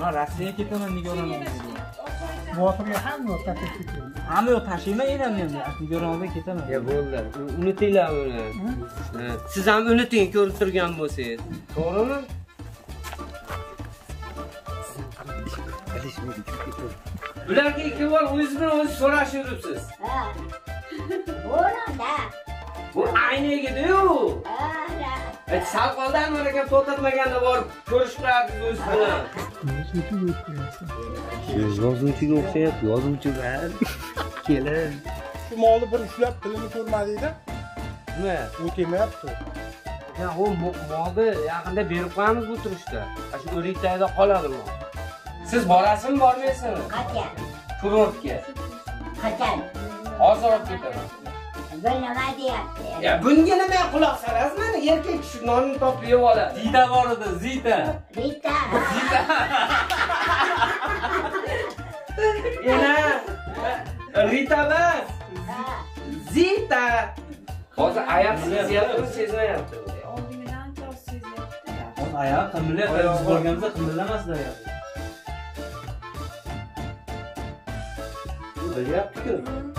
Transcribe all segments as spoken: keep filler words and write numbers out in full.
Ha, Rossiyaga ketaman nigoraman. Motorga ham yo'q, taklif ketdi. Hamma yo'q, tashiyman endi men. Nigoraman ketaman. Ya bo'ldi. Unutinglar uni. Siz ham unuting ko'rib turgan bo'lsangiz. To'g'rimi? Bularga ikki bor o'zingiz bilan o'zingiz so'rashib yuribsiz. Ha. Bo'ladi. Bu aynigidiyu. Ha. Sal qoldan o'raga to'xtatmaganda borib ko'rishibsiz o'zingiz bilan. Yozuvchiga o'xshayapti, yozuvchiga. Kelin. Shu molni bir ushlab tilini ko'rmadingda? Nima? U kelmayapti. Ya, u molni yaqinda berib qo'yamiz bu turishda. Shu o'rikdagida qoladi mol. Siz borasizmi, bormaysizmi? Qachon? Kurortga. Qachon? Hozir olib ketaman. Bu nima deyapti? Ya bunga nima quloq solasizmi? Erkak kishi nonni topib yeb oladi. Zita bor edi, Zita. Rita. Yana Rita emas. Zita. Hozir oyoq sezyapti, sezmayapti. Oldingidan to'g'ri sezyapti. Hozir oyoq qimillayapti, biz borganimizda qimillamasdi oyoq. Bilyapti-ku.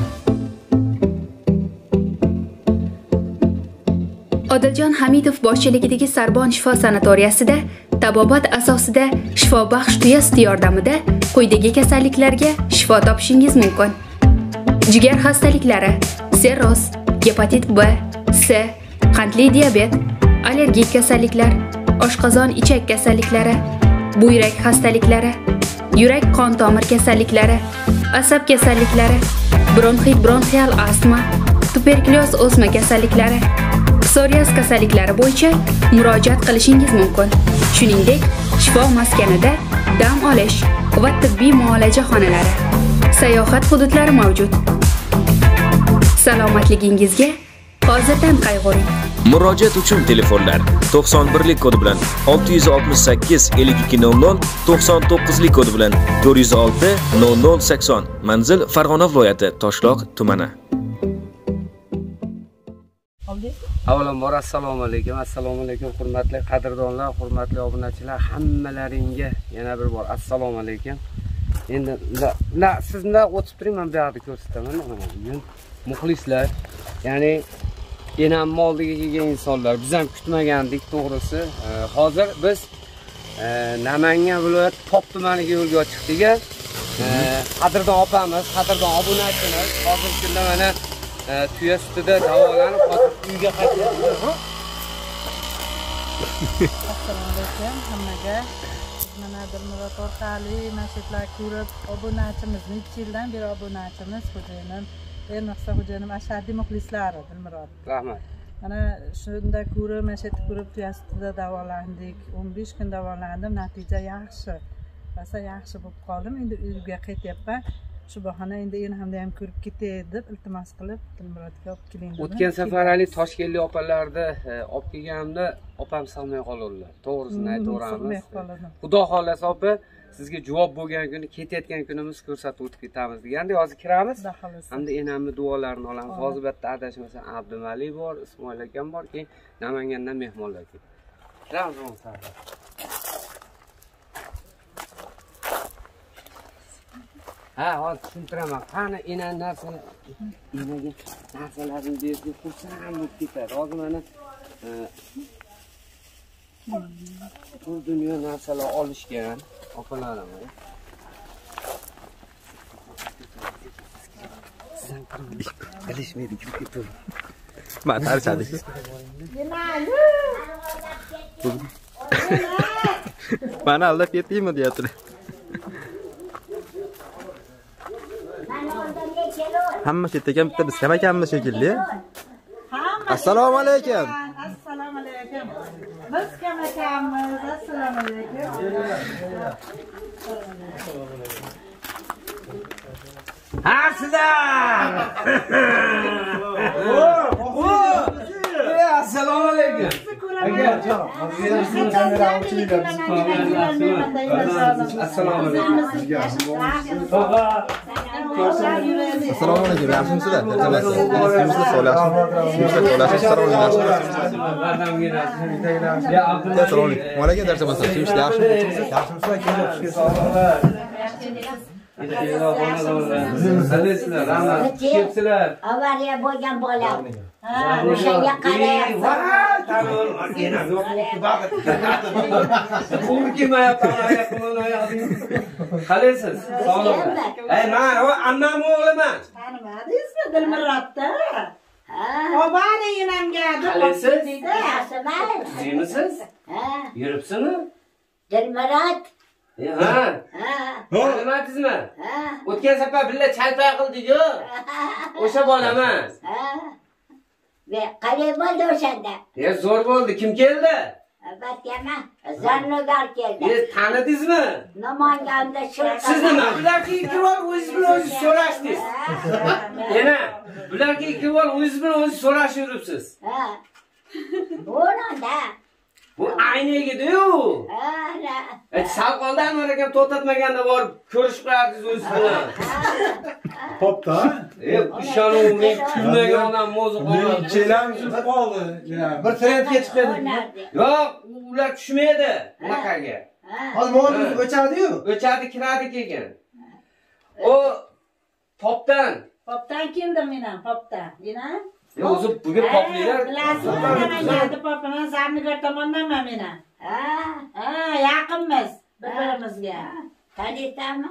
Odiljon Hamidov boshchiligidagi Sarbon shifo sanatoriyasida tabobat asosida shifobaxsh tuya suti yordamida quyidagi kasalliklarga shifo topishingiz mumkin. Jigar xastaliklari, sirroz, gepatit B, C, qandli diabet, allergik kasalliklar, oshqozon ichak kasalliklari, buyrak xastaliklari, yurak qon tomir kasalliklari, asab kasalliklari, bronxit bronxial astma, tuberkulyoz o'sma kasalliklari, psoriaz kasalliklari bo'yicha murojaat qilishingiz mumkin. Shuningdek, shifo maskanida dam olish va tibbiy muolaja xonalari, sayohat hududlari mavjud. Salomatligingizga hozirdan qayg'uring. Murojaat uchun telefonlar to'qson birlik kodi bilan olti yuz oltmish sakkiz ellik ikki nol nol, to'qson to'qqizlik kodi bilan to'rt yuz olti nol nol sakson. Manzil Farg'ona viloyati Toshloq tumani. Avvalambor assalomu alaykum, assalomu alaykum hurmatli qadrdonlar, hurmatli obunachilar, hammalaringga yana bir bor assalomu alaykum. Endi la sizni o'tib turing, men bu yerda ko'rsataman. Bugun muxlislar, ya'ni enam moldiga kelgan insonlar, biz ham kutmagandik to'g'risi. Hozir biz Namangan viloyati Top tumaniga yo'lga chiqdik. Qadrdon opamiz, qadrdon obunachimiz hozirgi kunda mana tuya sutida davolanib, hozir uyga qaytyapti. Assalomu alaykum hammaga. Mana Dilmurod orqali mashhurlar ko'rib, obunachimizni ikki yildan beri obunachimiz xo'jayinim, Ermaqsa xo'jayinim ashaddiy muxlislari Dilmurod. Rahmat. Mana shunda ko'rib, mashhurni ko'rib tuya sutida davolandik. o'n besh kun davolandim, natija yaxshi. Basa yaxshi bo'lib qoldim. Endi uyga qaytyapman. Shu bahona endi yana hamda ham ko'rib ketay deb iltimos qilib Dilmurodga olib keling. O'tgan safar ali Toshkentlik opalarni olib kelganimda opam sig'may qoldilar. To'g'risini aytaveramiz. Xudo xolasa opa, sizga javob bo'lgan kuni, ketayotgan kunimiz ko'rsatib o'tib ketamiz deganda hozir kiramiz. Hamda enamni duolarini olamiz. Hozir bu yerda adashmasam Abdumalik bor, Ismoil akam bor, keyin Namangandan mehmonlar keldi. Kiramiz o'ngsa. Ha, hozir tushuntiraman. Qani ena narsa, enaga narsalarni berib xursand bo'lib ketadi. Hozir mana bu dunyo narsalar olishgan opalarim. Sizdan bilishmaydi, kirib ketdi. Ma tarchadi. Mana aldab ketdingmi deyapti. Hamma chetda ham bitta biz ham ekanmiz shekilli. Assalomu alaykum. Assalomu alaykum. Biz ham ekanmiz. Assalomu alaykum. Ha, sizlar. Assalomu alaykum. Aka, assalomu alaykum. Assalomu alaykum, yaxshimisizlar? Sizlar so'rayapsiz. Sizlar so'rayapsiz. Assalomu alaykum. Assalomu alaykum. Malaga darsa bo'lsa, sizlar yaxshimisiz? Yaxshimisizlar? Qaysizlar? Rahmat. Kelibsizlar. Avariya bo'lgan bola. Ha, o'shanga qarayapman. Qo'l kelmayapman, oyoqimni oyoqim. Qalaysiz? Sog'likmi? Ey, men o ammam o'g'liman. Tanimadingizmi Dilmurodni? Ha. Obani yinamga Qalaysiz? Yaxshiman. Yuribsiz? Ha. Yuribsizmi? Dilmurod. Ha. Ha. Nimadingizmi? Ha. O'tgan safar billa chalpay qildik-ku. O'sha bolaman. Ha. Ve qalay bo'ldi o'shanda? Ya zo'r bo'ldi. Kim keldi? Albatta, Zarnogar keldi. E, tanidingizmi? Namanganda shirkat. Siz nima bularga ikki bor o'zingiz bilan o'zingiz so'rashdingiz. Yana bularga ikki bor o'zingiz bilan o'zingiz so'rashib yuribsiz. Ha. Bo'landa. Bu aynigidiyu. Ha. E, sal qoldi Anvar akam to'xtatmaganda borib ko'rishib qo'yardingiz o'zingiz bilan. Popda. E, ishonuving kulmagan odam mo'zi qoldi. Chelam qoldi. Bir trendga chiqadi. Yo'q, ular tushmaydi bunaqaga. Hozir mo'g'ul o'chadi-yu. O'chadi, kiradi keyin. O popdan. Popdan keldim men ham, popdan. Yana? Yo, o'zi bugun popliklar. Bilasizmi, Namanganda popman Zarnigar tomondanman men ham. Ha. Ha, yaqinmiz bir-birimizga. Taniysanmi?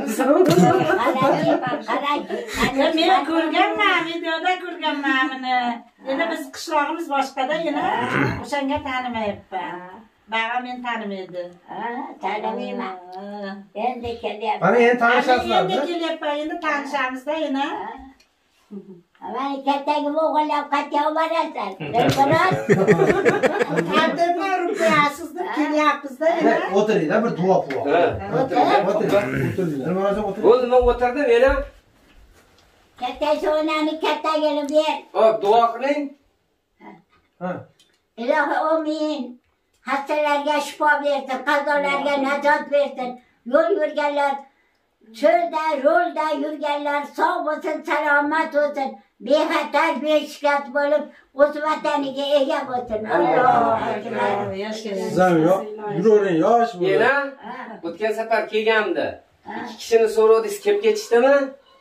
Qarang, qarang. Men ko'rganman, videoda ko'rganman buni. Endi biz qishlog'imiz boshqada, yana o'shanga tanimayapman. Bag'a men tanimaydi. Ha, tanimayman. Endi kelyapman. Mana endi tanishasizlar. Endi kelyapman, endi tanishamizda yana. Mana kattagi o'g'illar qayerga borasan? Dilmurod. Qadrni rupiasizni kelyapmizda yana. O'tiringlar, bir duo qilib. O'tiringlar. Bo'ldi, men o'tirdim yana. Katta sonani kattagini ber. Hop, duo qiling. Ha. Ilohi amin. Hastalarga shifo bersin, qazolarga najot bersin. Yo'l yurganlar, cho'lda, yo'lda yurganlar sog' bo'lsin, salomat bo'lsin. Bexatar, beshikast bo'lib, o'z vataniga ega bo'lsin. Allohu akbar. Sizlar yo'q, yuravering, yosh bo'ldi. Yana o'tgan safar kelganimda ikki kishini so'rovdingiz, kelib ketishdimi?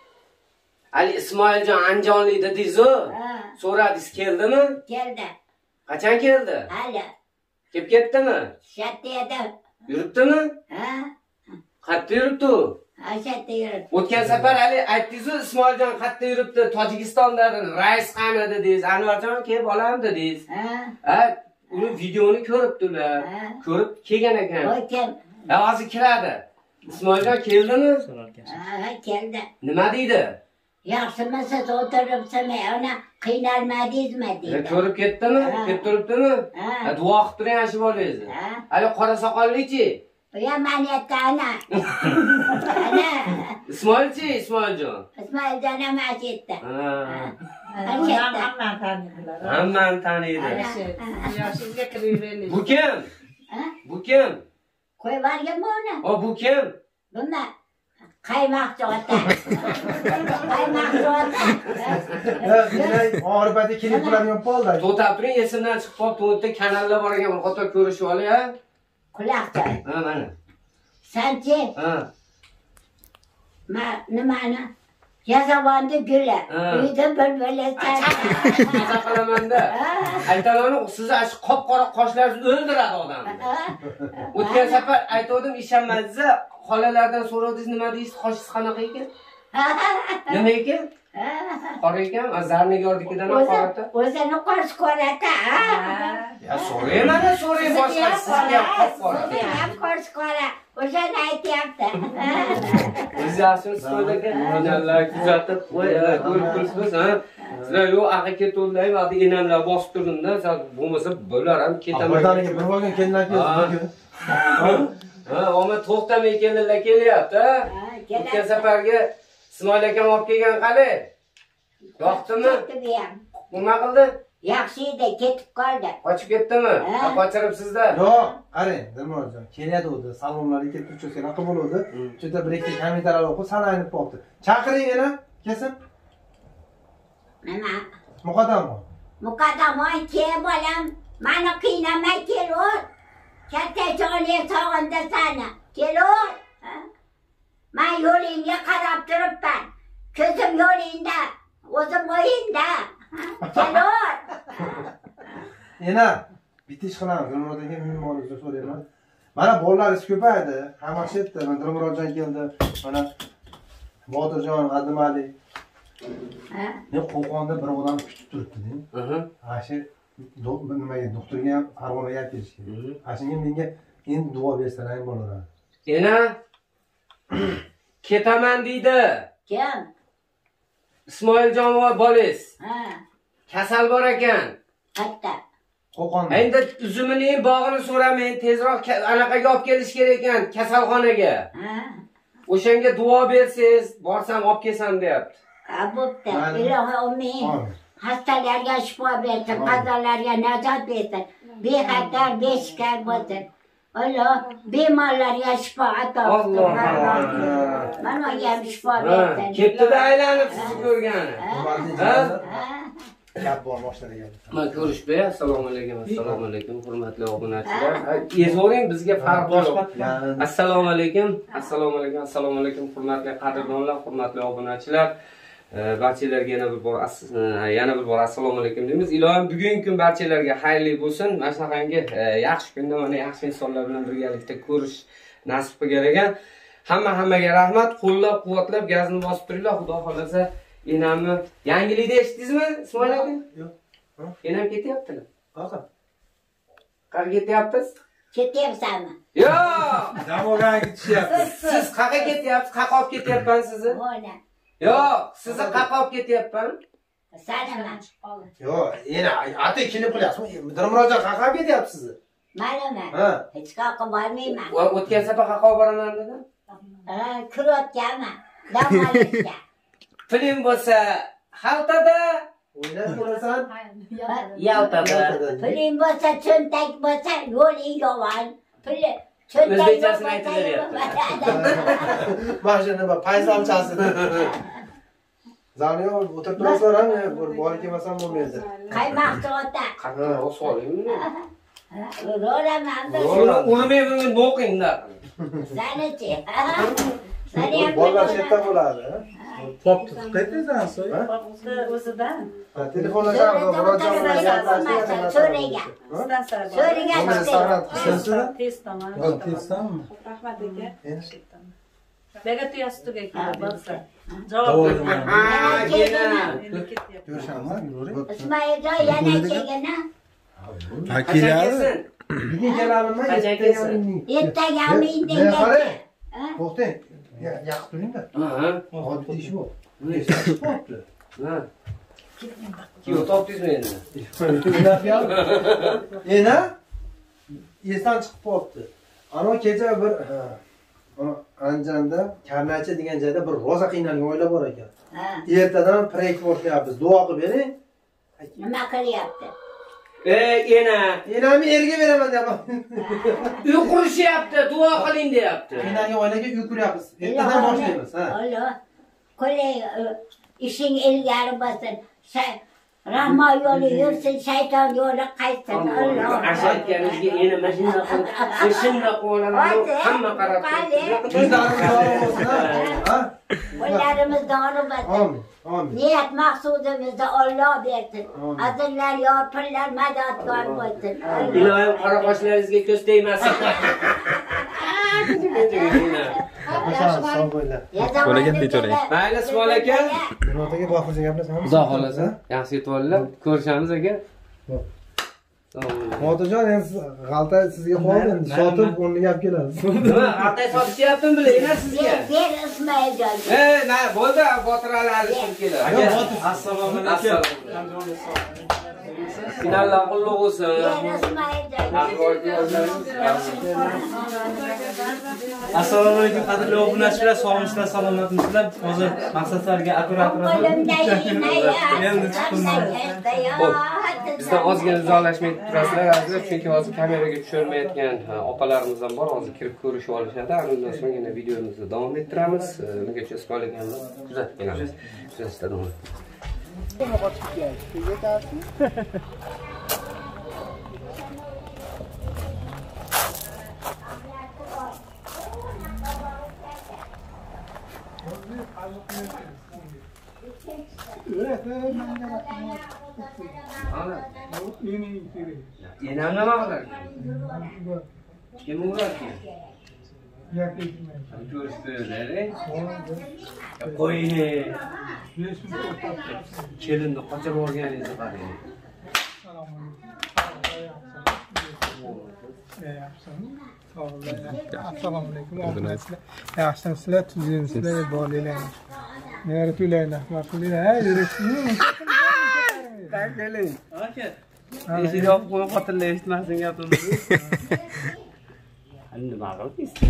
Ali Ismoiljon Anjonli dedingiz-ku. So'radingiz, keldimi? Keldi. Qachon keldi? Hali. Kelib ketdimi? Shatda edi. Yuribdimi? Ha? Qayerda yuribdi? Ha, shatda yuribdi. O'tgan safar Ali aytdingiz-ku, Ismoiljon qayerda yuribdi? Tojikistonda, rais qani dedingiz. Anvarjon kelib olam dedingiz. Ha? Ha, uni videoni ko'ribdilar. Ko'rib kelgan ekan. Voy kim? Ha, hozir kiradi. Ismoiljon keldimi? Ha, keldi. Nima deydi? Yaxshimisiz, o'tiribsizmi? Ona qiynalmadingizmi deydi. Ko'rib ketdimi? Kelib turibdimi? Ha. Duo qilib turing shu bolangizni. Ha. Ali qora soqolli-chi? Bu ham maniyatda ana. Ana. Ismoilchi, Ismoiljon. Ismoiljon ham masjidda. Ha. Hammani taniydilar. Hammani taniydi. Yoshingizga kiraveraylik. Bu kim? Ha? Bu kim? Qo'yib yuborganmi uni? O bu kim? Bunda qaymoqchi ota. Qaymoqchi ota. Og'ribadi kelib qoladigan polda. To'tapring esimdan chiqib qolib, to'rtta kanallar bor ekan, bir qator ko'rishib olay, ha? Quloqcha. Ha, mana. Sanchi? Ha. Ma nimani? Yazavonni guli. Uyda bulbul Maza qilaman-da. Aytaman, siz shu qop-qora qoshlaringiz o'ldiradi odamni. O'tgan safar aytdim, ishonmadingiz, xolalardan so'radingiz, nima deysiz, qoshingiz qanaqa ekan? Nima ekan? Qora ekan, Zarnigornikidan qorata. O'zini qosh qorata, ha? Ya so'rayman, so'ray boshqa sizga qop-qora. Ham qosh qora. O'shani aytyapti. O'zi yaxshimisiz qo'ylagan? O'zanlar kuzatib, qo'y, ko'rib turibsiz, ha? Sizlar yo'q, aql ketolmay, vaqti enamlar bosib turdim-da, bo'lmasa bular ham ketaman. Vataniga bir bo'lgan kelinlar keldi. Ha, omad to'xtamay kelinlar kelyapti, ha? O'tgan safarga Ismoil akam olib kelgan qalay? Yoqdimi? Nima qildi? Yaxshi edi, ketib qoldi. Qochib ketdimi? Qochiribsiz-da. Yo'q, qarang, Dilmurodjon, kelyapti, salonlarga kelib turib anaqa bo'ladi. Juda bir ikki kommentariyalar o'qib, sana aynib qoldi. Chaqiring yana, Kesin. Nima? Muqaddamon. Muqaddamon ke bolam. Mani qiynamay kelur. Katta joning sog'inda sani. Kelur. Men yo'lingga qarab turibman. Ko'zim yo'lingda, o'zim o'yinda. Kelur. Ena, bitta ish qilamiz. Dilmurodga mehmonimizni so'rayman. Mana bolalaringiz ko'paydi. Hamma chetda. Mana Dilmurodjon keldi. Mana Botirjon, Adimali. Ha? Men Qo'qonda bir odam kutib turibdi-da. Aha. Ashi nimaga doktorga ham Farg'onaga olib kelish kerak. Ashunga menga endi duo bersalar bo'laveradi. Ena ketaman deydi. Kim? Ismoiljon va bolis. Ha. Kasal bor ekan. Qayerda? Qo'qonda. Endi uzumining bog'ini so'ramen, tezroq anaqaga olib kelish kerak ekan, kasalxonaga. Ha. O'shanga duo bersiz, borsam olib kelsam deyapti. Ha, bo'pti. Ilohi amin. Hastalarga shifo bersin, qazolarga najot bersin. Bexatar, beshikar bo'lsin. Alloh bemorlarga shifo ato qilsin. Alloh. Mana ham shifo bersin. Ketdi-da aylanib sizni ko'rgani. Ha? Gap bor boshlagan. Men ko'rishbay, assalomu alaykum, assalomu alaykum, hurmatli obunachilar. Ezoring bizga farq yo'q. Assalomu alaykum, assalomu alaykum, assalomu alaykum, hurmatli qadrdonlar, hurmatli obunachilar. Barchalarga yana bir bor yana bir bor assalomu alaykum deymiz. Ilohim bugungi kun barchalarga xayrli bo'lsin. Mana shunaqangi yaxshi kunda mana yaxshi insonlar bilan birgalikda ko'rish nasib qilgan ekan. Hamma hammaga rahmat, qo'llab-quvvatlab gazni bosib turinglar, xudo xolasa. Enamni yangilikda eshitdingizmi, Ismoil aka? Yo'q. Enam ketyaptilar. Qaqa. Qayerga ketyapsiz? Ketyapsanmi? Yo'q. Damoga ketishyapsiz. Siz qayerga ketyapsiz? Qayerga olib ketyapman sizni? Mana. Yo'q, sizni qayerga olib ketyapman? Sanaman. Yo'q, yana ata kelib qilyapsizmi? Dilmurodjon qayerga olib ketyapsiz sizni? Manimi? Ha. Hech qayerga bormayman. O'tgan safar qayerga olib boraman dedim? Ha, kirayotganman. Dam olishga. Film bo'lsa Xaltada, o'ynab ko'rasan? Yaltada. Film bo'lsa, cho'ntak bo'lsa, yo'ling yomon. Pul cho'ntak O'zbekchasini aytib beryapti. Mashina bor, paysalchasi. Zalga o'tirib turasizlar, bir bori kelmasam bo'lmaydi. Qaymoqchi ota. Qanaqa o'solingmi? Ro'raman biz. Urmayman, o'qingda. Sanichi. Sani ham bolalar chetda bo'ladi. Pop tutib qaytdingizmi so'y? O'zidan. Ha, telefonlashar, Murodjon bilan gaplashib, so'raga. So'raga chiqdi. Testdan. Testdanmi? Rahmat aka. Bega tuyasituga keldi. Javob berdim. Ha, yana. Ko'rishammi? Ismoiljon yana kelgana. Ha, keladi. Bugun keladimi? Ertaga indinga. To'xtang. Yaqib turingda. Ha. Oddiy ish bu. Esdan chiqib qolibdi. Ha. Kim topdingizmi endi? Ena esdan chiqib qolibdi. Ana kecha bir ana Andijonda Karnacha degan joyda bir roza qiynalgan oila bor ekan. Ha. Ertadan proyekt boshlayapmiz. Duo qilib bering. Nima qilyapti? Ey, ena. Enamni erga beraman deyapman. Uy qurishyapti, duo qiling deyapti. Qiynalgan oilaga uy quryapmiz. Ertadan boshlaymiz, ha. Alloh. Qo'lay ishing ilgari bo'lsin. Rahmo yo'li yursin, shayton yo'li qaytsin. Alloh. Ashaytganingizga ena mashina qilib, shunda qo'laman. Hamma qarab turibdi. Qo'llarimiz dori bo'lsin. Amin. Amin. Niyat maqsudimizni Alloh bersin. Azizlar yo pullar madadkor bo'lsin. Ilohim qora qoshlaringizga ko'z tegmasin. Qo'lagan beto'lang. Mayli, Ismoil aka. Murodga boqirsan gaplashamiz. Xudo xolasa, yaxshi yetib olinglar. Ko'rishamiz aka. Motojon endi g'alta sizga qoldi, endi sotib o'rniga olib kelasiz. Nima, g'alta sotishyaptimi bilayman sizga? Ber Ismoiljon. Ey, na, bo'ldi, Botir Ali alishib keladi. Assalomu alaykum. Finallar qutlug' bo'lsin. Assalomu alaykum qadrli obunachilar, sog'liqlar, salomatmisizlar? Hozir maqsadlarga operator. Qo'limda Endi chiqdim. Bizdan ozgina vizollashmay turasizlar azizlar, chunki hozir kameraga tushirmayotgan opalarimiz ham bor, hozir kirib ko'rishib olishadi. Undan so'nggina videomizni davom ettiramiz. Ungacha spoilerlarni kuzatib kelamiz. Kuzatishda davom etamiz. Yana nima qilar? Kim uradi? Ko'rsatdilar. Qo'ying. Kelinni qochirib olganingizni qarang. Assalomu alaykum. Yaxshimisizlar? Tuzimsizlar, bolalar. Nari to'laylar, maqullar. Ha, yurishmi? Tak keling. Aka. Eshik yopib qo'yib xotinlar eshitmasin gapimizni. Nima qildingiz?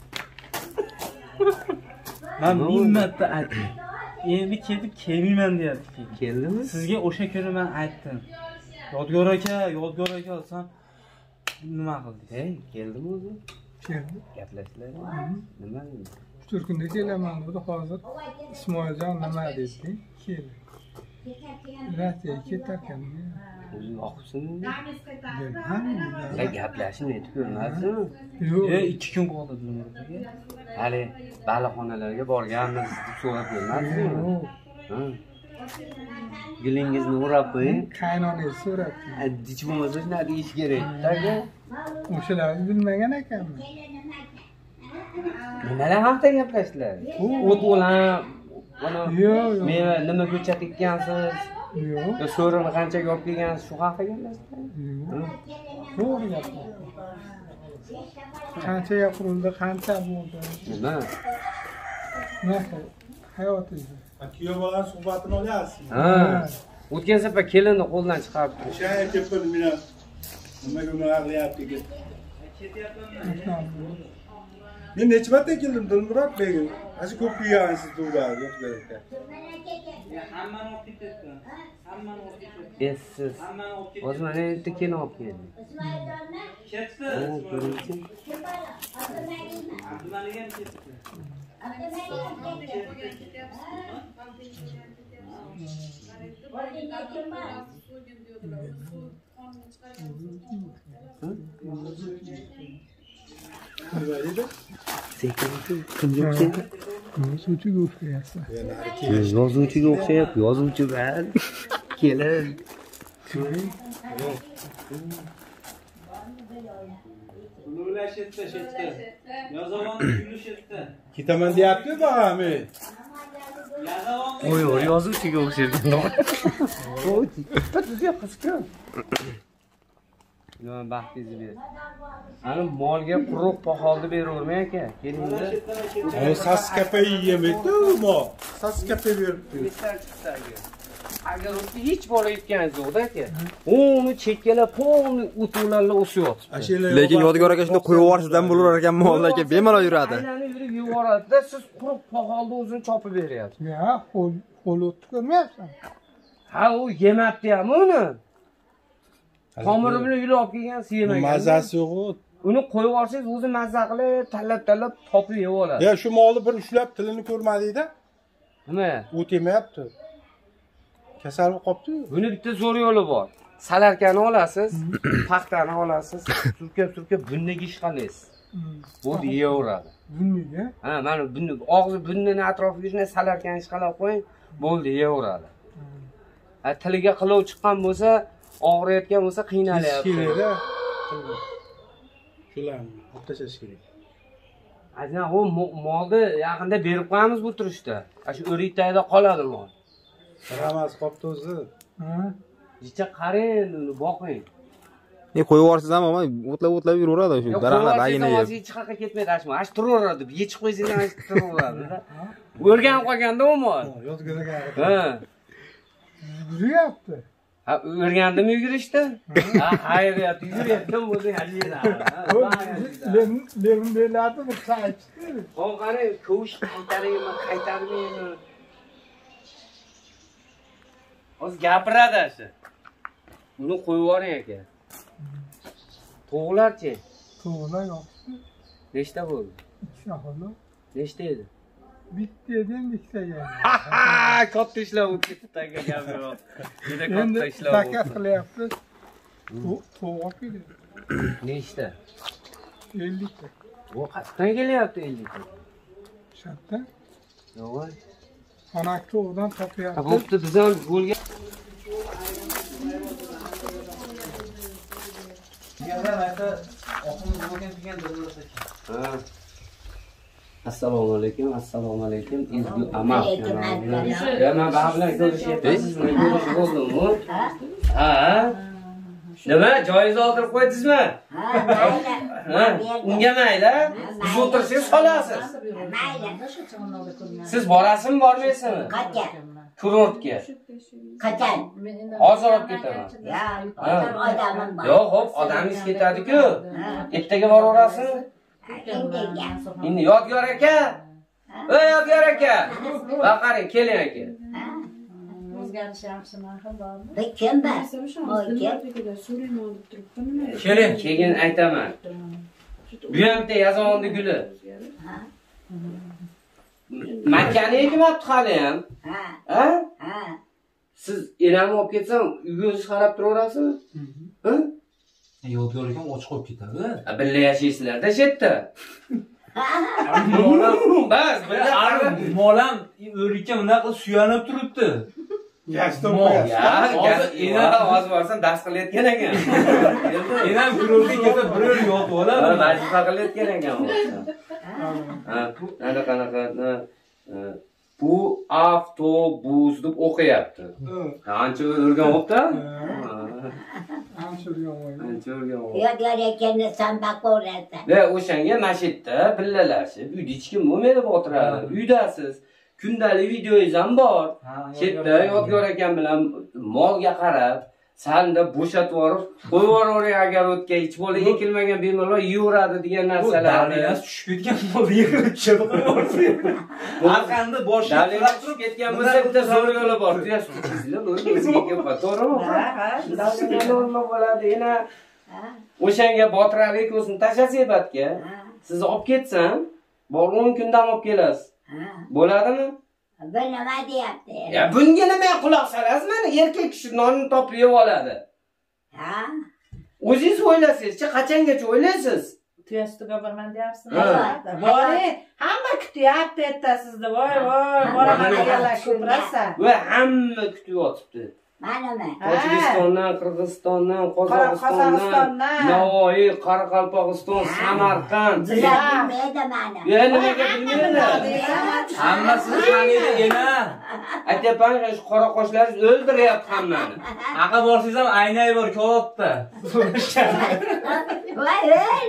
Men ming marta aytdim. Endi ketib kelmayman deyapti. Keldimi? Sizga o'sha kuni men aytdim. Yodgor aka, Yodgor aka olsam nima qildingiz? Hey, keldimi o'zi? Keldi. Gaplashdilar. Nima? uch kunda kelaman dedi. Hozir Ismoiljon nima dedi? Keldi. Rossiyaga ketarkan. O'zi yoqibsizmi? Hamma gaplashib netib ko'rmadingizmi? yo'q. E, ikki kun qoldi Dilmurodga. Hali baliqxonalarga borganmiz deb so'rab ko'rmadingizmi? Ha. Gilingizni o'rab qo'ying. Qaynonangiz so'rabdi. Dich bo'lmasa nima deyish kerak? Taga. O'shalarni bilmagan ekanman. Nimalar haqida gaplashdilar? O't o'lan, mana Yo'q, yo'q. meva nima ko'chat ekkansiz? Yo'q. Yo so'rini qanchaga olib kelgansiz, shu haqida gaplashdilar? Yo'q. To'g'ri gaplar. Qancha gapirildi, qancha bo'ldi. Nima? Nima? Hayotingiz. Kuyov bola suhbatini olyapsiz. Ha. O'tgan safar kelinni qo'ldan chiqarib turdi. O'sha kelib meni nimaga unaqa qilyapti ekan. Men necha marta keldim Dilmurod begim. Ana ko'p kuygansiz to'g'ri, yo'qlar ekan. Hammani olib ketdi. Hammani olib ketdi. Essiz. Hozir mana yerda kelin olib keldi. Ketdi. Ha, ko'ringchi. Nimaga ham ketdi? Yozuvchiga o'xshayapsan. Yozuvchiga o'xshayapti, yozuvchi bal. Kelin. Ular shetda, shetda. Yozavon yulishetda. Ketaman deyapti bag'ami. Oy, oy, yozuvchiga o'xshaydi. Oy, tuzga qisqa. Nima baxtingizni ber. Ana molga quruq poxolni beravermang aka. Kelingda. Ay sas kapay yemaydi bu. Sas kapay beribdi. Agar o'zi hech bola yetganingiz yo'qda aka. Uni chekkalab, polni o'tuvlarla o'syapti. Lekin Yodgor aka shunda qo'yib yuborsizdan bo'lar ekan mollar aka bemalol yuradi. Aylanib yurib yuboradi-da, siz quruq poxolni o'zini chopib beryapsiz. Ya, qo'l qo'l o'tib ko'rmayapsan. Ha, u yemabdi-ham uni. Xomiri bilan yulib olib kelgansiz yemagan. Mazasi yo'q. Uni qo'yib olsangiz o'zi mazza qilib, tanlab-tanlab topib yeb oladi. Ya shu molni bir ushlab tilini ko'rmadingda? Nima? O't yemayapti. Kasal bo'lib qopti. Buni bitta zo'r yo'li bor. Salarkani olasiz, paxtani olasiz, surkab-surkab bunniga ish qilaysiz. Bu yeyaveradi. Bunniga? Ha, mana bunni og'zi bunnining atrofiga shunday salarkani ish qilib qo'ying, bo'ldi yeyaveradi. Ha, tiliga qilov chiqqan bo'lsa, og'riyotgan bo'lsa qiynalyapti. Kerakda. Shularni olib tashlash kerak. Azna u molni yaqinda berib qo'yamiz bu turishda. Shu o'rikdagida qoladi mol. Ramas qopti o'zi. Ha? Jicha qarang, uni boqing. E qo'yib yuborsiz ham ama o'tlab o'tlab yuraveradi shu daraxtlar bagina yeb. Hech qayerga ketmaydi, ashmo. Ash turaveradi, yechib qo'ysanglar ash turaveradi. O'rganib qolganda u mol. Yozgiraga. Ha. Yuryapti. Ha, o'rgandimi yugurishdi? Ha, xayriyat, yugurayotgan bo'lsa hajiyada. Men men belardi bir saytdi. O qarang, ko'sh qaytaraymi, qaytarmaymi? O'z gapiradi shu. Uni qo'yib yuboring aka. To'g'larchi? To'g'lar yo'q. Nechta bo'ldi? Ikkita bo'ldi. Nechta edi? Bitta edi, endi ikkita edi. Ha, katta ishlab o'tdi aka gap yo'q. Juda katta ishlab o'tdi. Takat qilyapti. To'g'ri keldi. Nechta? ellik ta. Bu qayerdan kelyapti ellik ta? Shatda. Yo'q. Xonak to'g'ridan topyapti. Bo'pti, biz ham bo'lgan. Assalomu alaykum, assalomu alaykum. Ezgu amal. Ya men baba bilan ko'rishyapsizmi? Ko'rishib bo'ldimmi? Ha? Nima? Joyiz oldirib qo'ydingizmi? Ha, unga mayli. Siz o'tirsangiz qolasiz. Mayli. Siz borasizmi, bormaysizmi? Qayerga? Kurortga. Qachon? Hozir olib ketaman. Yo'q, odamim bor. Yo'q, hop, odamingiz ketadi-ku. Ertaga boraverasizmi? Endi Yodgor aka. Ey Yodgor aka. Baqaring, keling aka. O'zgarish yaxshimi, axir bormi? Bu kim bor? Keling, keyin aytaman. Bu ham bitta yazovonni guli. Makkani ekmabdi hali ham. Ha. Ha? Ha. Siz enamni olib ketsam, uyga o'zingiz qarab turaverasizmi? Ha? Yodgor akam och qolib ketadi. Birga yashaysizlar-da shu yerda. Bas, birga molam o'rikka bunaqa suyanib turibdi. Gazdan Ya, hozir ena hozir borsan dast qilayotgan ekan. Enam kurortga ketib biror yotib oladi. Vazifa qilayotgan ekan. Ha, ana qanaqa bu avtobus deb o'qiyapti. Ancha o'rgan o'qdi. Ancha o'rgan o'qdi. Ancha o'rgan o'qdi. Yodgor akani sanbaqa o'ratasan. Va o'shanga mashitda billalashib, uyda hech kim bo'lmaydi botiradi. Uydasiz. Kundalik videoyingiz ham bor. Chetda Yodgor akam bilan molga qarab, sanda bo'shatib yorib, qo'yib yuboravering agar o'tga hech bola ekilmagan bemorlar yeyveradi degan narsalarni. Davlengiz tushib ketgan molni yig'ib tushib qo'yib. Aqandi boshqa davlengiz tushib ketgan bo'lsa bitta zo'r yo'li bor. Tuya suv ichasizlar, o'zingizga kelib to'g'rimi? Ha, ha. Davlengiz normal bo'ladi. Yana o'shanga botiralik o'zini tashlasak batga. Sizni olib ketsam, bor o'n kundan olib kelasiz. Bo'ladimi? Bu nima deyapti? Ya bunga nima quloq solasiz? Mana erkak kishi nonni topib yeb oladi. Ha? O'zingiz o'ylasangizchi, qachongacha o'ylaysiz? Tuya sutiga borman deyapsizmi? Boring, hamma kutyapti ertasizni. Voy, voy, boraman deganlar ko'prasa. Va hamma kutib yotibdi. Manimi? Tojikistondan, Qirg'izistondan, Qozog'istondan, Navoiy, Qoraqalpog'iston, Samarqand. Bilmaydi mani. Ya nimaga bilmaydi? Hammasini taniydi ena. Aytyapman, shu qora qoshlaringiz o'ldiryapti hammani. Aqa borsangiz ham aynay bor ko'pda. Voy,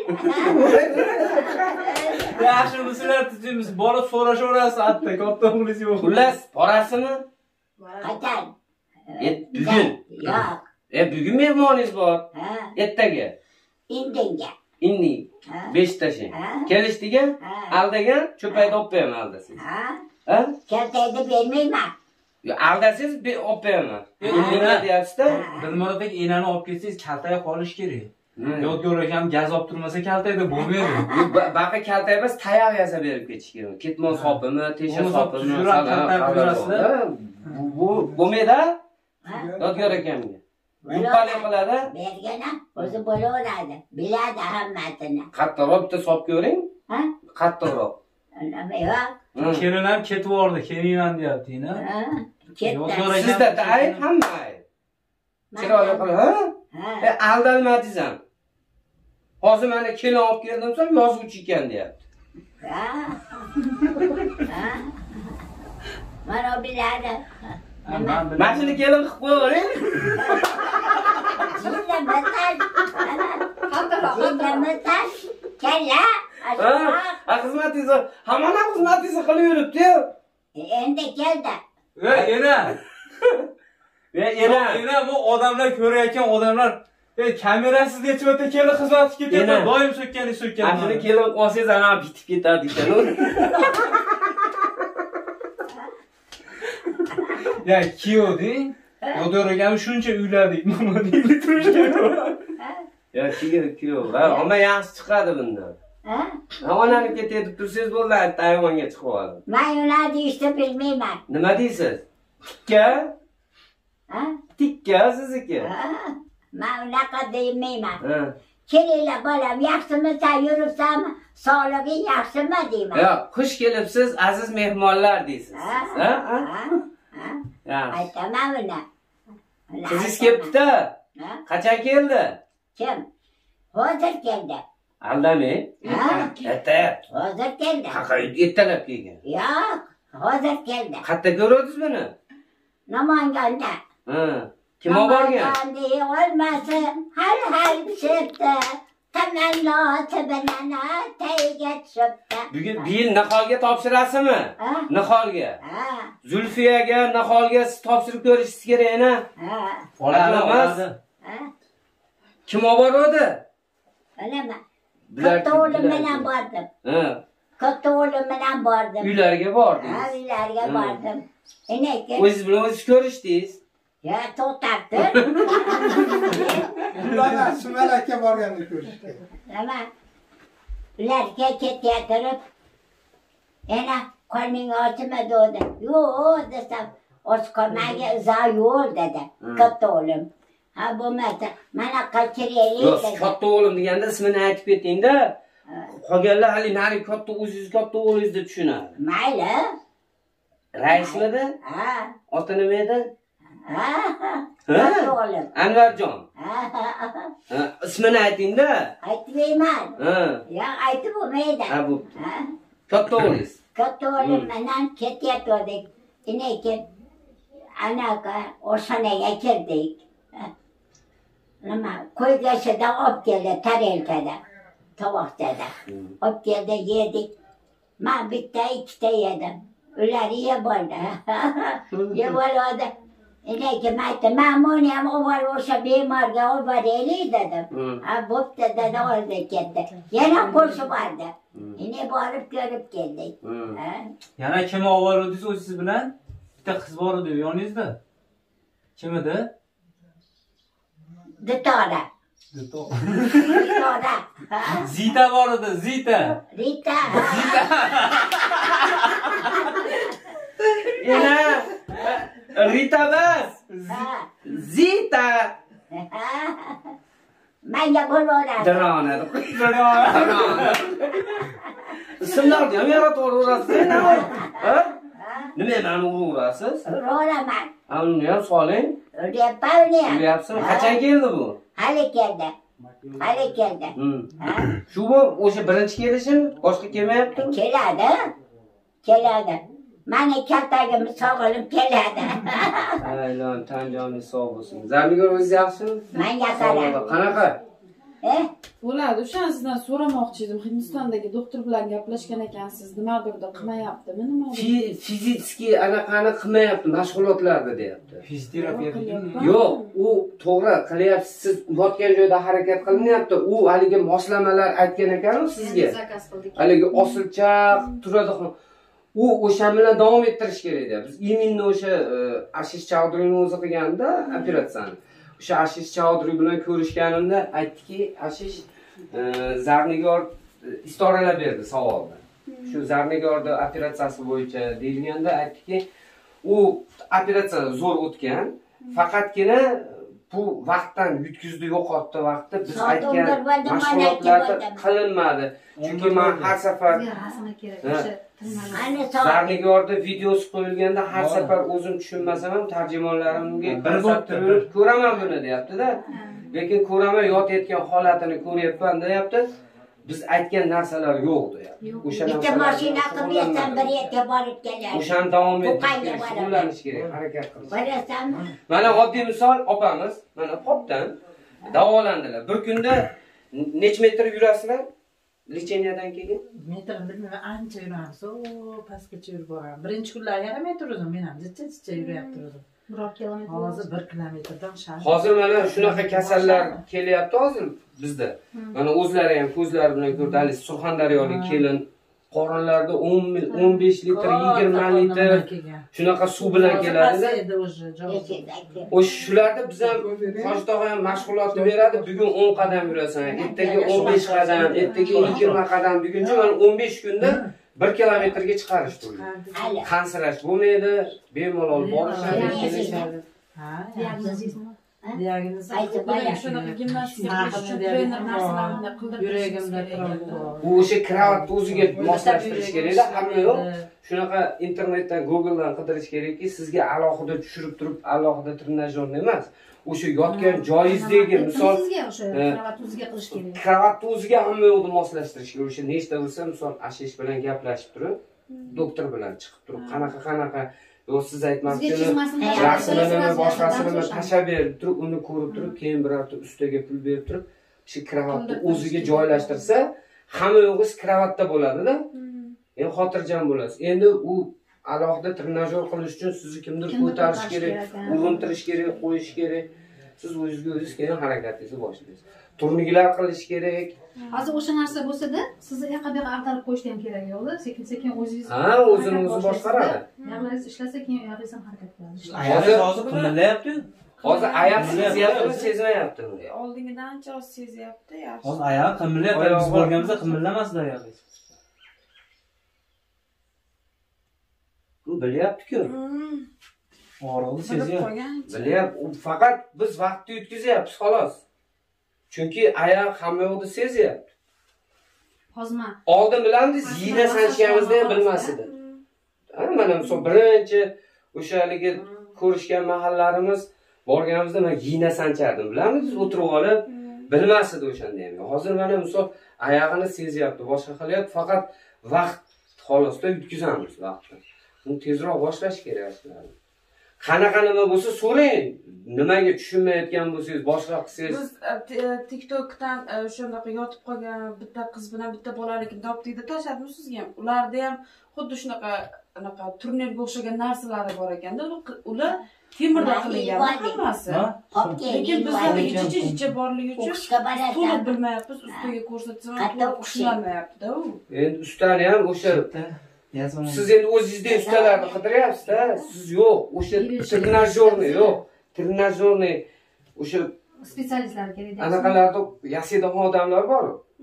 Yaxshi sizlar tuzimiz borib so'rashaverasiz hatto katta o'g'lingiz yo'q. Xullas, borasizmi? Qachon? E, bugun. Yo'q. E, bugun mehmoningiz bor. Ha. Ertaga. Indinga. Indi. besh tashing. Kelishdiga, aldagan cho'payda olib qo'yaman aldasangiz. Ha? Ha? Keltayda bermayman. Yo, aldasangiz olib qo'yaman. Nima deyapsiz-da? Dilmurodbek enani olib ketsangiz kaltaya qolish kerak. Yodgor akam gaz olib turmasa kaltayda bo'lmaydi. Baqa kaltay emas, tayoq yasab berib ketish kerak. Ketmon sopimi, tesha sopimi, bu bo'lmaydi-a? Yodgor akamga. Yuqali qiladi. Bergana o'zi bo'laveradi. Biladi hammasini. Qattiqroq bitta sop ko'ring. Ha? Qattiqroq. Nima yo'q? Kelin ham ketib bordi, kelmayman deyapti-na. Ha? Ketdi. Sizda ayb hamma ayb. Chiroyli qilib, ha? E, aldalmadingiz ham. Hozir mana kelin olib keldim, so'ng yozuvchi ekan deyapti. Ha? Ha? Mana biladi. Mana shuni kelin qilib qo'yavering. Jillamatan. Jillamatan. Kalla. Ha, xizmatingizni, hamma xizmatingizni qilib yuribdi-yu. Endi keldi. Ey, ena. Ey, ena. Ena bu odamlar ko'rayotgan odamlar, ey, kamerasiz nechta kelin xizmat ketyapti, doim so'kkani so'kkani. Ashuni kelin olsangiz ana bitib ketadi ekan. Ya, kiyovding? Yo'dorogami shuncha uylardik, nima deydi turishgan. Ya kuyov, kuyov. Ha, ama yaxshi chiqadi bundan. Ha? Onaniki tetib tursangiz bo'ldi, ayvonga chiqib oladi. Men ular deyishni bilmayman. Nima deysiz? Tikka? Ha? Tikka sizniki. Ha? Men unaqa deymayman. Ha. Kelinglar bolam, yaxshimisan, yuribsanmi? Sog'lig'ing yaxshimi deyman. Yo'q, xush kelibsiz, aziz mehmonlar deysiz. Ha? Ha? Ha? Yaxshi. Aytaman uni. Qizingiz kelibdi. Ha? Qachon keldi? Kim? Hozir keldi. Aldamang. Ha? Ertalab. Hozir keldi. Haqiqat ertalab kelgan. Yo'q, hozir keldi. Qayerda ko'rdingiz buni? Namanganda. Ha. Kim olib borgan? Namanganda olmasa, hal hal tushibdi. Tamannoti bilan tayiga tushibdi. Bugun bu yil niholga topshirasizmi? Ha? Niholga. Ha. Zulfiyaga, niholga siz topshirib ko'rishingiz kerak ana. Ha. Oladi. Ha? Kim olib bordi? Bilaman. Bular Katta o'g'lim bilan bordim. Ha. Katta o'g'lim bilan bordim. Uylarga bordingiz. Ha, uylarga Ha. bordim. Enaki. O'zingiz bilan o'zingiz ko'rishdingiz. Ya, to'xtatdi. Ular Sumalakka borganda ko'rishdi. Nima? Ularga ketayotib, yana qorning ochimi dedi. Yo'q desam, och qolmaga uzoq yo'l dedi. Katta o'g'lim. Ha, bo'lmasa, mana qachiraylik Yo'q, dedi. katta o'g'lim deganda ismini aytib keting-da. Qolganlar hali nari katta o'zingiz katta o'g'lingiz deb tushunadi. Mayli. Raismidi? Ha. Oti nima edi? Ha. Katta o'g'lim. Anvarjon. Ha. Ha, ismini ayting-da. Aytmayman. Ha. Yo'q, aytib bo'lmaydi. Ha, bu. Ha. Katta o'g'lingiz. Katta o'g'lim bilan ketayotdik. Lekin anaqa oshxonaga kirdik. Nima, qo'y go'shtidan olib keldi tarelkada, tovoqchada. Olib keldi, yedik. Men bitta, ikkita yedim. Ular yeb oldi. Yeb oldi. Lekin men aytdim, men buni ham olib o'sha bemorga olib boraylik dedim. Ha, bo'pti dedi, oldi ketdi. Yana qo'shib oldi. Yine borib ko'rib keldik. Yana kim olib bordingiz o'zingiz bilan? Bitta qiz bor edi yoningizda. Kim edi? Dutora. Dutora. Zita bor edi, Zita. Rita. Zita. Yana Rita emas. Zita. Menga bo'laveradi. Dirona. Dirona. Ismlarni ham yaratib olaverasiz, ha? Nima meni uraverasiz? Uraman. Uni ham soling. Uryapman uni ham. Uryapsizmi? Qachon keldi bu? Hali keldi. Hali keldi. Shu bu o'sha birinchi kelishim, boshqa kelmayapti? Keladi. Keladi. Mani kattagim sog'ilib keladi. Aylan, tanjoningiz sog' bo'lsin. Zarnigor o'zingiz yaxshimi? Men yaxshiman. Qanaqa? Eh? Bo'ladi, o'shani sizdan so'ramoqchi edim. Hindistondagi doktor bilan gaplashgan ekansiz. Nimadirda qilmayaptimi? Nima? Fiziki anaqani qilmayapti, mashg'ulotlarda deyapti. Fizioterapiya dedingmi? Yo'q, u to'g'ri qilyapsiz. Siz yotgan joyda harakat qilinyapti. U haligi moslamalar aytgan ekan-ku sizga. Haligi osilchaq turadi. U o'sha bilan davom ettirish kerak edi. Biz именно o'sha Ashish Chaudhryni o'zi qilganda operatsiyani. O'sha Ashish Chaudhry bilan ko'rishganimda aytdiki, Ashish Zarnigor istoralab berdi savolni. Shu Zarnigorda operatsiyasi bo'yicha deyilganda aytdiki, u operatsiya zo'r o'tgan, faqatgina bu vaqtdan yutkizdi, yo'qotdi vaqtni biz aytgan mashg'ulotlarda qilinmadi. Chunki men har safar Zarnigorda videosi qo'yilganda har safar o'zim tushunmasam ham tarjimonlarimga ko'rsatib ko'raman buni deyapti-da. Lekin ko'raman, yotayotgan holatini ko'ryapman deyapti. Biz aytgan narsalar yo'q deyapti. O'sha bitta mashina qilib yetsam bir yerga borib keladi. O'shani davom ettirish, qo'llanish kerak, harakat qilish. Borasanmi? Mana oddiy misol, opamiz mana popdan davolandilar. Bir kunda necha metr yurasizlar? Lecheniyadan keyin? Metr bilmayman, ancha yuramiz. O, pastgacha yurib boramiz. Birinchi kunlar yarim metr o'zim, men ham jicha-jicha yuryapti o'zim. bir kilometr. Hozir bir kilometrdan shahar. Hozir mana shunaqa kasallar kelyapti hozir bizda. Mana o'zlari ham ko'zlari bilan ko'rdi, hali Surxondaryolik kelin qorinlarda o'n o'n besh litr, yigirma litr shunaqa suv bilan keladi-da. O'sha shularda biz ham Hoji tog'a ham mashg'ulotni beradi. Bugun o'n qadam yurasan, ertaga o'n besh qadam, ertaga yigirma qadam deguncha mana o'n besh kunda bir kilometrga chiqarish turdi. Qansirash bo'lmaydi, bemalol borishadi. Ha, diagnoz shunaqa gimnastika qilish uchun trener narsalarni qildirib yuragimda turadi. U o'sha kravatni o'ziga moslashtirish kerak-da, hamma yo'q. Shunaqa internetdan, Googledan qidirish kerakki, sizga alohida tushirib turib, alohida trenajyorni emas. O'sha yotgan joyingizdagi misol sizga o'sha kravat o'ziga qilish kerak. Kravatni o'ziga hamma yo'qni moslashtirish kerak. O'sha nechta bo'lsa, misol ashish bilan gaplashib turib, doktor bilan chiqib turib, qanaqa qanaqa yo'q siz aytmoqchini rasmini boshqasini tashlab berib turib, uni ko'rib turib, keyin birorta ustiga pul berib turib, shu kravatni o'ziga joylashtirsa, hamma yo'g'ingiz kravatda bo'ladi-da. Endi xotirjam bo'lasiz. Endi u alohida trenajyor qilish uchun sizni kimdir ko'tarish kerak, uruntirish kerak, qo'yish kerak. Siz o'zingizga o'zingiz keyin harakatingizni boshlaysiz. Turniklar qilish kerak. Hozir o'sha narsa bo'lsa-da, sizni u yoqqa bu yoqqa ag'darib qo'yish ham kerak yo'qda. Sekin-sekin o'zingiz Ha, o'zini o'zi boshqaradi. Yog'laringiz ishlasa, keyin oyog'ingiz ham harakat qiladi. Hozir hozir qimillayapti. Hozir oyoq sezyaptimi, sezmayaptimi? Oldingidan ancha oz sezyapti, yaxshi. Hozir oyoq qimillayapti. Biz borganimizda qimillamasdi oyog'ingiz. U bilyapti-ku. Og'riqni sezyapti. Bilyapti. U faqat biz vaqtni yutkazyapmiz, xolos. Chunki oyoq hamma yo'qni sezyapti. Hozirma. Oldin bilamdiz, yina sanchganimizni ham bilmas edi. Mana misol birinchi o'sha haligi ko'rishgan mahallarimiz borganimizda men yina sanchardim. Bilamsiz, o'tirib olib bilmas edi o'shanda ham. Hozir mana misol oyog'ini sezyapti, boshqa qilyapti, faqat vaqt xolosda yutkazamiz vaqtni. Uni tezroq boshlash kerak shularni. Qanaqa nima bo'lsa so'rang. Nimaga tushunmayotgan bo'lsangiz, boshqa qilsangiz. Biz TikTokdan o'shanaqa yotib qolgan bitta qiz bilan bitta bolalikni topdik-da tashladimiz sizga ham. Ularda ham xuddi shunaqa anaqa turnirga o'xshagan narsalari bor ekanda. Ular temirda qilingan hammasi. Lekin bizda ichicha borligi uchun to'liq bilmayapmiz, ustiga ko'rsatsam to'liq tushunolmayapti-da u. Endi ustani ham o'sha siz endi o'zingizda ustalarni qidiryapsiz-da, siz yo'q, o'sha trenajyorni yo'q. Trenajyorni o'sha specialistlar kerak. Anaqalarda yasidagi odamlar bor.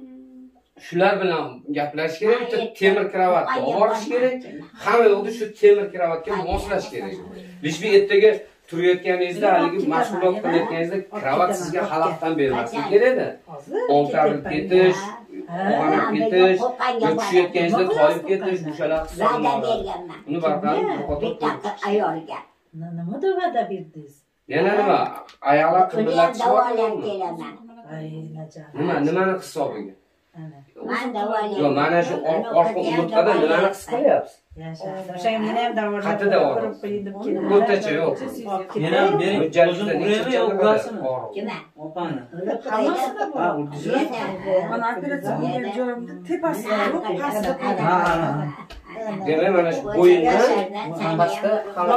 Shular bilan gaplashish kerak, bitta temir kravatni olib borish kerak. Hamma yo'qda shu temir kravatga moslash kerak. Bishbi ertaga turayotganingizda, haligi mashg'ulot qilayotganingizda kravat sizga xalaqdan bermasligi kerak-da. O'ntarib ketish, og'anib ketish, tushayotganingizda toyib ketish, o'shalar hisoblanadi. Uni barqaror yo'qotib ayolga. Nima da'vada berdingiz? Yana nima? Ayollar qimmatlayapti. Ay, najab. Nima, nimani hisobiga? Men davolayman. Yo'q, mana shu orqa umurtqada nimani his qilyapsiz? Yaxshi. O'sha meni ham davolayman. Qatida bor. O'rtacha yo'q. Meni ham bering. O'zim uraymi yo ulasini? Kimga? Opani. Hammasida bor. Ha, urdizmi? Mana operatsiyaga joyimda tepasida yo'q, pastda qo'ydim. Ha, ha. Demak, mana shu bo'yinda pastda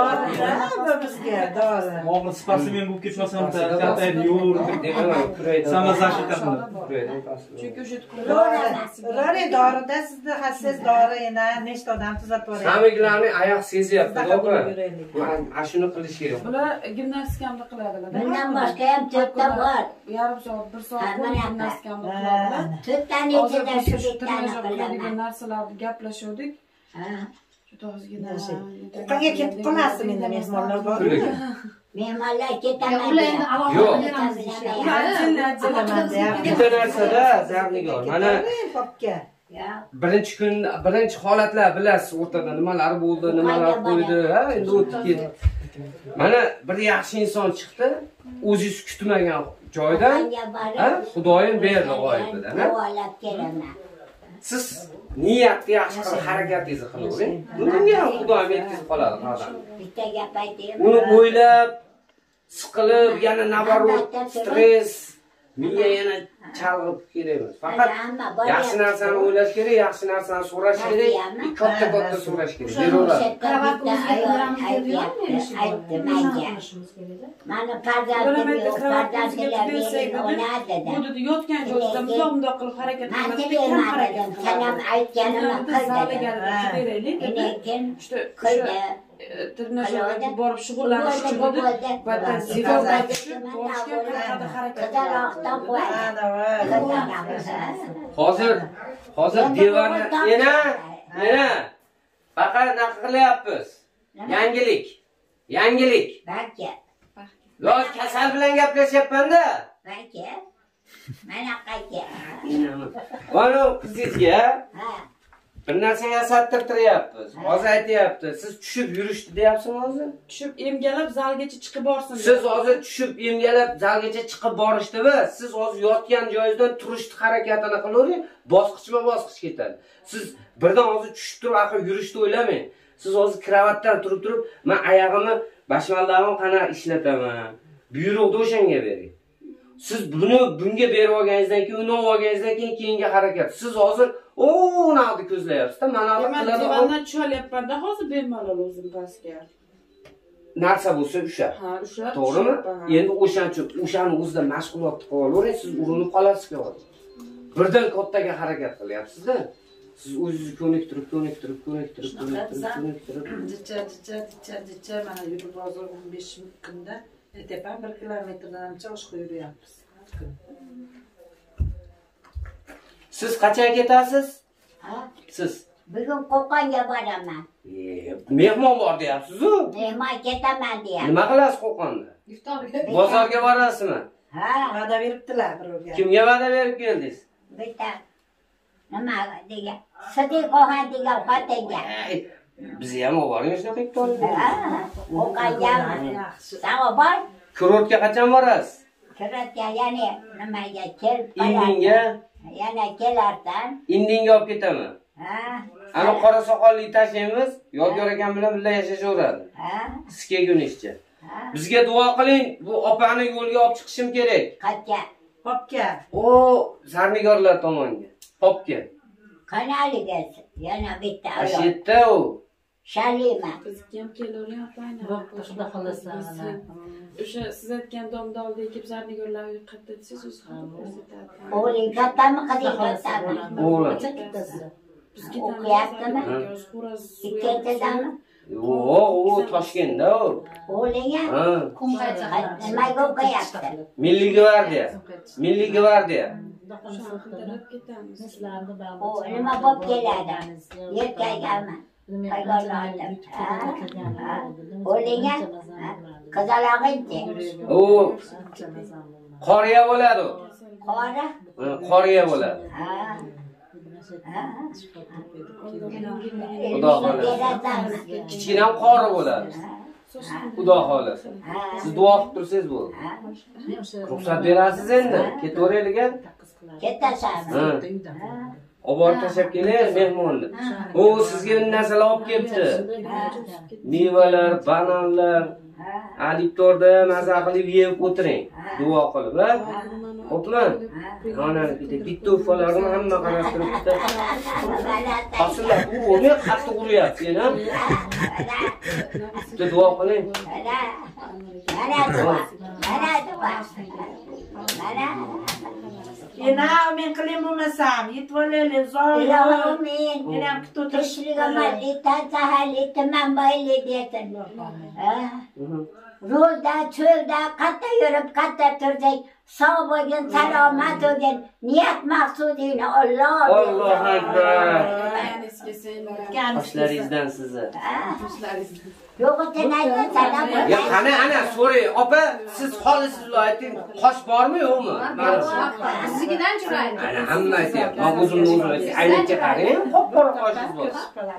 Dori, bizga dori. Og'ir sportsmen bo'lib ketmasam, kattayib yurib, demak, kuraydi. Samazashita qiladi. Kuraydi pastda. Chunki o'sha Dori, dorida sizni hassiz dori yana nechta odam tuzatib yuboradi. Hammalarni oyoq sezyapti, opa. Mana shuni qilish kerak. Bular gimnastikamni qiladilar. Bundan boshqa ham to'rtta bor. Yarim soat, bir soat bo'lib gimnastikamni qiladilar. To'rtta Hozir nechada biz shu shu bittani trenajyor qilaman. qiladigan narsalarni gaplashuvdik. Juda ozgina. Qanga ketib qolmasin endi mehmonlar bor. Mehmonlar ketaman. Ular endi alohida Bitta narsada zarnigor. Mana popga. birinchi kun, birinchi holatlar bilasiz, o'rtada nimalar bo'ldi, nimalar qo'ydi, ha, endi o'tib ketdi. Mana bir yaxshi inson chiqdi, o'zingiz kutmagan joydan, ha, Xudoyim berdi g'oyibidan, ha. Duolab kelaman. Siz niyatni yaxshi qilib harakatingizni qilavering. Bunga ham Xudoyim yetkazib qoladi odam. Bitta gap aytaymi? Uni o'ylab, siqilib, yana navarot, stress, miya yana chalg'ib kerak emas. Faqat yaxshi narsani o'ylash kerak, yaxshi narsani so'rash kerak, katta katta so'rash kerak. Aytdi menga. Mani farzandim yo'q, farzandlar meni o'ynadi. Bu dedi yotgan joyda bundoq qilib harakat qilmasdan sen ham aytganimni qil dedi. Lekin qildi. Trenajyorga borib shug'ullanish uchun edi. Vatan ziroga tushib borishga qanaqa harakat Hozir hozir devorni ena, ena faqat naqa qilyapmiz. Yangilik. Yangilik. Barka. Yo'q, kasal bilan gaplashyapman-da. Barka. Mana qayga. Mana qizingizga bir narsa yasattirtiryapmiz. Hozir aytyapti, siz tushib yurishdi deyapsiz hozir? Tushib emgalab zalgacha chiqib borsin. Siz hozir tushib emgalab zalgacha chiqib borishdimi? Siz hozir yotgan joyingizdan turishni harakatini qilavering, bosqichma-bosqich ketadi. Siz birdan hozir tushib turib, axir yurishni o'ylamang. Siz hozir kravatdan turib turib, men oyog'imni, bashmallarni qana ishlataman. Buyruqni o'shanga bering. Siz buni bunga berib olganingizdan keyin, uni olganingizdan keyin keyingi harakat. Siz hozir o naqdi ko'zlayapsiz-da, mana bu qiladi. Men divandan tusholyapman-da, hozir bemalol o'zim pastga. Narsa bo'lsa o'sha. Ha, o'sha. To'g'rimi? Endi o'shancha, o'shani o'zida mashg'ulot qilib olavering, siz urinib qolasiz hozir. Birdan kattaga harakat qilyapsiz-da. Siz o'zingizni ko'niktirib, ko'niktirib, ko'niktirib, ko'niktirib, ko'niktirib. Dicha, dicha, dicha, dicha, mana yurib hozir o'n besh kunda tepa bir kilometrdan ancha oshib yuryapmiz. Siz qachon ketasiz? Ha? Siz bugun Qo'qonga boraman. E, mehmon bor deyapsiz-ku? Mehmon ketaman deyapman. Nima qilasiz Qo'qonda? Iftorga. Bozorga borasizmi? Ha, va'da beribdilar birovga. Kimga va'da berib keldingiz? Bitta nima degan? Sidiqo'xon degan xotinga. Bizni ham olib boring shunaqa iftorga. Ha, Qo'qonga. Savob bor. Kurortga qachon borasiz? Kurortga ya'ni nimaga kelib Indinga. Yana kelardan. Indinga olib ketaman. Ha. Ana qora soqolli tashlaymiz, Yodgor akam bilan birga yashashaveradi. Ha. Siz kelgunizcha. Bizga duo qiling, bu opani yo'lga olib chiqishim kerak. Qayerga? Popga. O, Zarnigorlar tomonga. Popga. Kanaliga yana bitta ayol. Ashitda u. Shalima. Bizga ham kelaveryapti aynan. Bo'pti, xudo xolasa. O'sha siz aytgan domda oldi kelib Zarnigorlar uyi qayerda desiz, o'zi ham ko'rsatadi. O'g'ling kattami, qizing kattami? O'g'lim. Biz o'qiyaptimi? Ikkinchidami? Yo'q, u Toshkentda u. O'g'ling ham? Nimaga o'qiyapti? Milliy gvardiya. Milliy gvardiya. O nima bo'lib keladi? Erkakami? Qayg'urlardim. O'g'ling ham? Qizalog'ingchi? U qoriya bo'ladi u. Qori? Qoriya bo'ladi. Ha. Xudo xolasa. Kichkinam qori bo'ladi. Xudo xolasa. Siz duo qilib tursangiz bo'ldi. Ruxsat berasiz endi, ketaveraylik. Ketasanmi? Olib borib tashlab keling mehmonni. U sizga narsalar olib kelibdi. Mevalar, bananlar. Aliktorda maza qilib yeb o'tiring. Duo qilib, ha? Xo'pmi? Mana bitta ufalarni hamma qarab turibdi. Aslida u o'zi qattiq uryapti, yana. Bitta duo qiling. Mana duo. Mana duo. Mana Yana men qiling bo'lmasam, yetib olaylik, zo'r. Ilohim, men ham kutib tinchligiman, litan sahallikman boyli desin. Yo'lda, cho'lda qatta yurib, qatta tursak, sog' bo'lgin, salomat bo'lgin, niyat maqsudingni Alloh. Alloh akbar. Qoshlaringizdan sizni. Yo'g'ida aytsan, Ya qani ana so'ray, opa, siz xolisizmi ayting, qosh bormi yo'qmi? Siznikidan chiroyli. Ana hamma aytyapti. Men o'zimni o'zim aytay, aynakka qarang, qop-qora qoshingiz bor.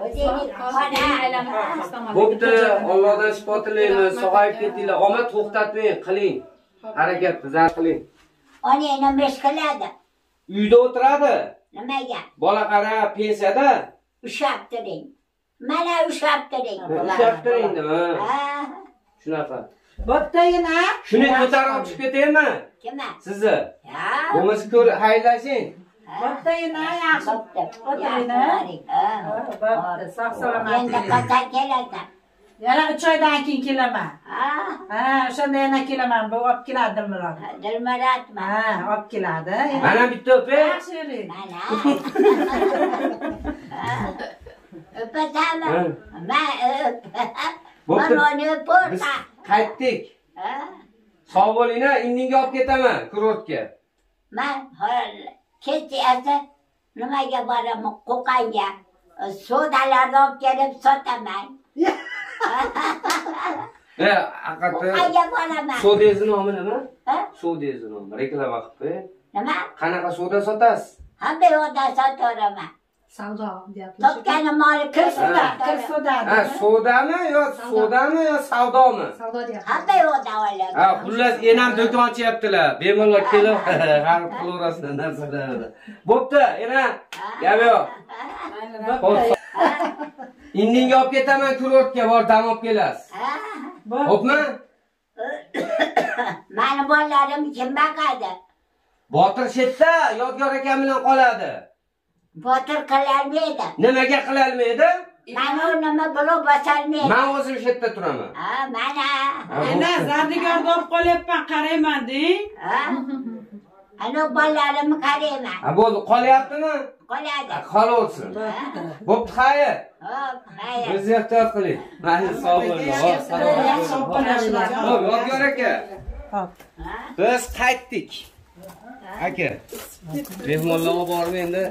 Bo'pti, Allohdan shifo tilaymiz, sog'ayib ketinglar. Omad to'xtatmang, qiling. Harakat qizar qiling. Ona nima ish qiladi? Uyda o'tiradi. Nimaga? Bola qara, pensiyada. Ushlab turing. Mana ushlab turing. Ushlab turingmi? Ha. Shunaqa. bo'ptayina. Shuni ko'tarib olib chiqib ketaymi? Kimma? Sizni. Bo'lmasa ko'r haydashing. Bo'ptayina, yaxshi. O'tirayina. Bo'pti, sog' salomat. Endi qachon kelasan? Yana uch oydan keyin kelaman. Ha? Ha, o'shanda yana kelaman. Bu olib keladi Dilmurod. Dilmurodmi? Ha, olib keladi. Mana bitta o'pi. Yaxshi yuring. Mana. Öpəsənmi? Mən öp. Mən onu öpürəm. Biz qaytdik. Sog' bo'linglar, indinga olib ketaman kurortga. Mən kechasi nimaga boraman? Qo'qonga. Sodalarni olib kelib sotaman. E, haqiqatda. Qo'qonga boraman. Sodangizni nomi nima? Ha? Sodangizni nomi. Reklama qilib qo'y. Nima? Qanaqa soda sotasiz? Hamma yoqda sotiraman. Savdo deyapmiz. Topgani moli kirsoda, kirsoda. Ha, sodami yo sodami yo savdomi? Savdo deyapmiz. Hamma yoqda oladi. Ha, xullas, enam do'kon ochyaptilar. Bemalol kelib, har qilaverasizlar narsalarni. Bo'pti, ena. Gap yo'q. Indinga olib ketaman kurortga, bor dam olib kelasiz. Xo'pmi? Mani bolalarim kim boqadi? Botir shetda Yodgor akam bilan qoladi. Botir qilolmaydi. Nimaga qilolmaydi? Mana nima bo'lib bosolmaydi. Men o'zim shetda turaman. Ha, mana. Endi zarnigarni olib qolyapman, qarayman deng. Ha? Ana bolalarimni qarayman. Ha, bo'ldi, qolyaptimi? Qoladi. Qolaversin. Bo'pti, xayr. Hop, xayr. O'zingiz ehtiyot qiling. Mayli, sog' bo'ling. Hop, Yodgor aka. Hop. Biz qaytdik. Aka. Mehmonlarga borib endi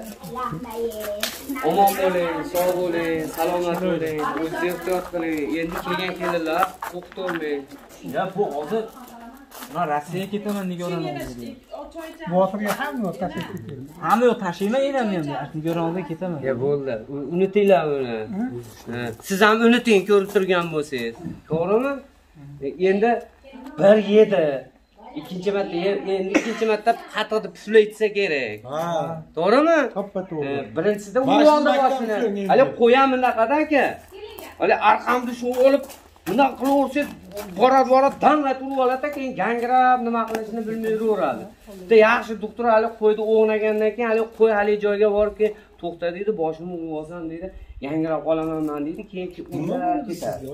omon bo'ling, sog' bo'ling, salomat bo'ling, o'zingiz ehtiyot qiling. Endi kelgan kelinlar o'qitolmang. Ya bu hozir men Rossiyaga ketaman Nigoraning oldiga. Botirga hamma yoq tashlab ketdi. Hamma yoq tashlayman endi endi Nigoraning oldiga ketaman. Ya bo'ldi. Unutinglar uni. Siz ham unuting ko'rib turgan bo'lsangiz. To'g'rimi? Endi bir yedi. Ikkinchi marta endi ikkinchi marta qattiq puflaytsa kerak. Ha. To'g'rimi? Toppa to'g'ri. Birinchisida u yoqda boshini. Hali qo'yaman bunaqada aka. Hali arqamni shu olib bunaqa qilaversa borad borad danlat urib oladi, keyin gangrab nima qilishini bilmay yuraveradi. Bitta yaxshi doktor hali qo'yni o'g'nagandan keyin hali qo'y hali joyga borib keyin to'xta deydi, boshimni urib olsam deydi, gangrab qolaman men deydi, keyin ketadi.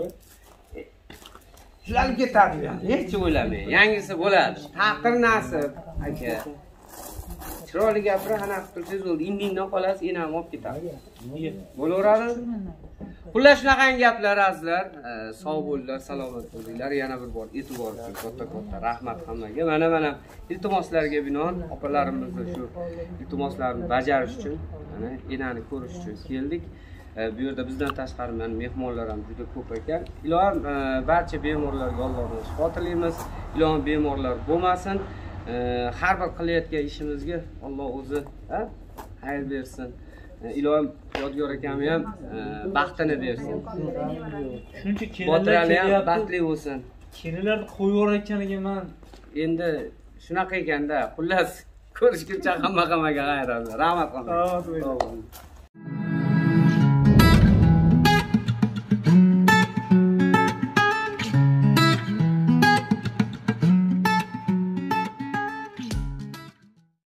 Shular ketadi. Hech o'ylamang. Yangisi bo'ladi. Taqdir nasib, aka. Chiroyli gapira, ana qilsangiz bo'ldi. Indindan qolasiz, enam olib ketadi. Bo'laveradi. Xullas shunaqangi gaplar azizlar. Sog' bo'linglar, salomat bo'linglar. Yana bir bor e'tibor uchun katta-katta rahmat hammaga. Mana mana iltimoslarga binoan opalarimizni shu iltimoslarni bajarish uchun, mana enani ko'rish uchun keldik. Bu yerda bizdan tashqari men mehmonlar ham juda ko'p ekan. Ilohim barcha bemorlarga Allohdan shifo tilaymiz. Ilohim bemorlar bo'lmasin. Har bir qilayotgan ishimizga Alloh o'zi xayr bersin. Ilohim Yodgor akamga ham baxtini bersin. Shuncha kelinlar ham baxtli bo'lsin. Kelinlarni qo'yib men endi shunaqa ekanda, xullas ko'rishguncha hamma hammaga xayr. Rahmat. Rahmat.